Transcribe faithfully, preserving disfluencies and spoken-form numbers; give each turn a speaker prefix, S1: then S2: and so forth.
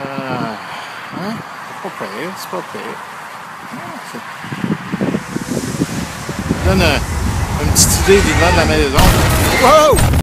S1: Euh, hein? C'est pas pire, c'est pas pire. Ça donne un, une petite idée du vent de la maison. Wow!